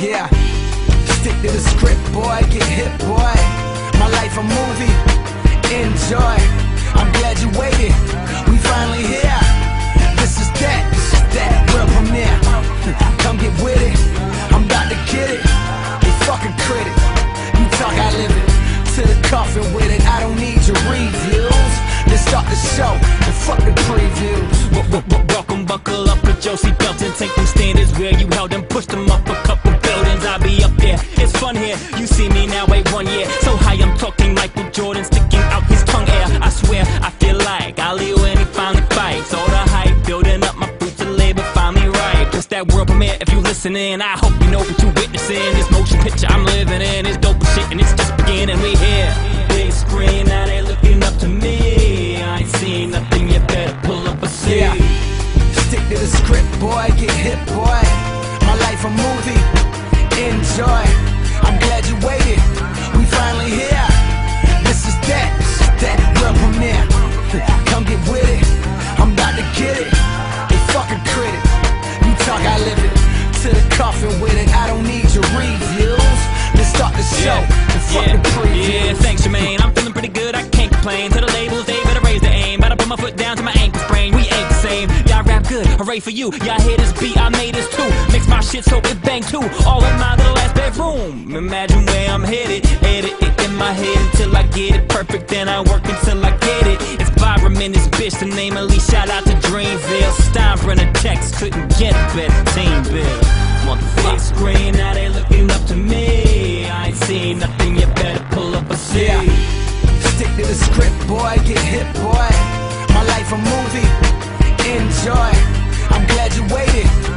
Yeah, stick to the script, boy, get hit, boy. My life a movie, enjoy. I'm glad you waited, we finally here. This is that world premiere. Come get with it, I'm about to get it. They fucking credit, you talk, I live it. To the coffin with it, I don't need your reviews. Let's start the show and fuck the previews. Welcome, buckle up, put your seatbelt and take them standards where you held them, push them up a couple buildings. I'll be up there, it's fun here. You see me now, wait 1 year. So high I'm talking Michael Jordan, sticking out his tongue air. I swear, I feel like Ali when he finally fights. All the hype, building up my fruits of labor, finally right. Just that world premiere, if you listening, I hope you know what you're witnessing. This motion picture I'm living in is dope as shit and it's just beginning. We here, big screen, now they looking up to me. I ain't seen nothing, you better pull up a seat. Yeah, stick to the script, boy, get hit, boy. My life a movie, enjoy. I'm glad you waited, we finally here. This is that world premiere. Come get with it, I'm about to get it. They fucking credit, you talk, I live it. To the coffin with it, I don't need your reviews. Let's start the show and fuck the previews. Yeah, thanks, Jermaine, I'm feeling pretty good, I can't complain. To the labels, they better raise the aim. Better put my foot down to my ankle sprain. We ain't the same, y'all rap good, hooray for you. Y'all hear this beat, I made this too. Mix my shit so it bang too. All in my little ass bedroom. Imagine where I'm headed, edit it in my head until I get it perfect. Then I work until I get it. It's vibrant in this bitch, the name at least. Shout out to Dreamville. Steinbrenner Text couldn't get a better team bill. Big screen, now they looking up to me. I ain't seen nothing, you better pull up a seat. Yeah, stick to the script, boy, get hit, boy. My life a movie, enjoy. I'm glad you waited,